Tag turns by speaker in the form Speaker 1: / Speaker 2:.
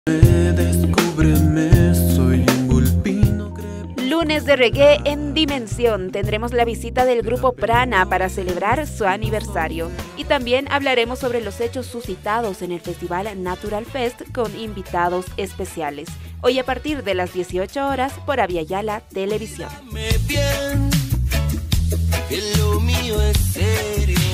Speaker 1: Descúbreme, soy un vulpino.
Speaker 2: Lunes de reggae en Dimensión. Tendremos la visita del grupo Prana para celebrar su aniversario. Y también hablaremos sobre los hechos suscitados en el Festival Natural Fest con invitados especiales. Hoy a partir de las 18 horas por Aviala Televisión.
Speaker 1: Bien, que lo mío es serio.